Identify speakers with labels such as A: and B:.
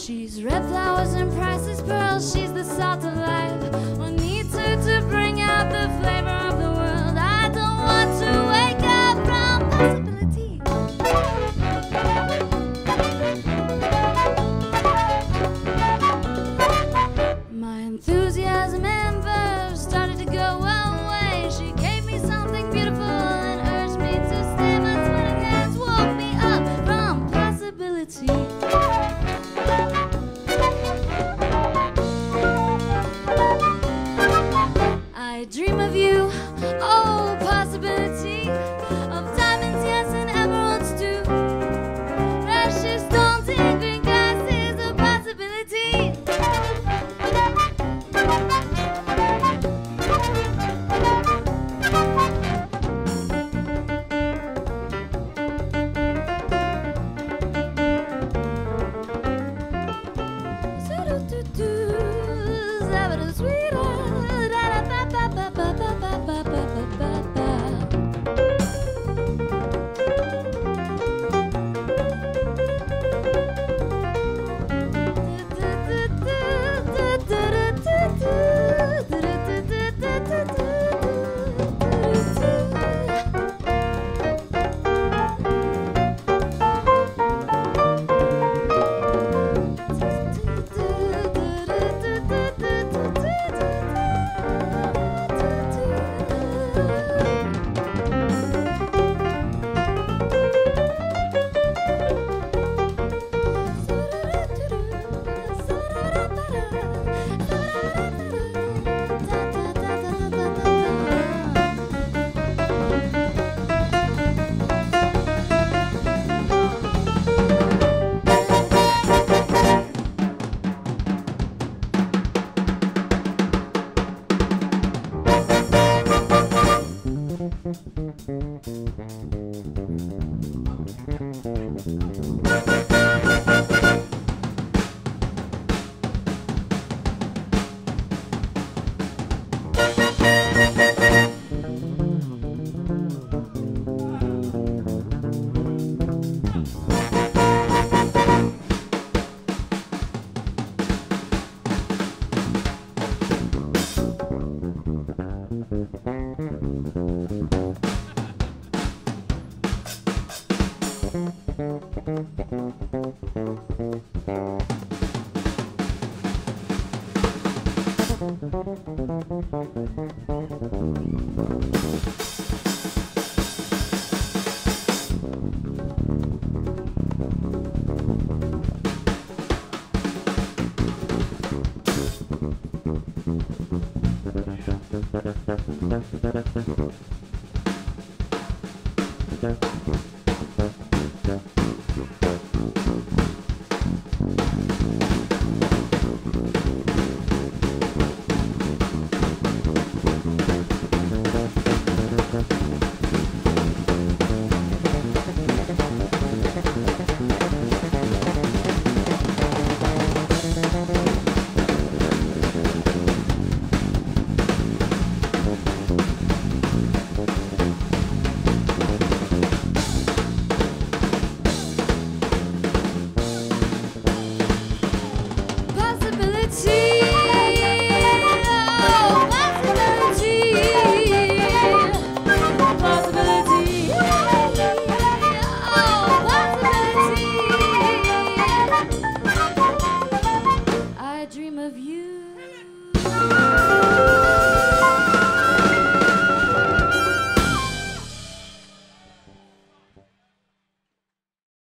A: She's red flowers and priceless pearls. She's the salt of life. One needs her to bring out the flavor of the world. I don't want to wake up from possibility. My enthusiasm and verve started to go away. She gave me something beautiful and urged me to stay. My sweating hands woke me up from possibility. I dream of you, oh possibility, of diamonds, yes, and emeralds too. Precious stones in green glass is a possibility.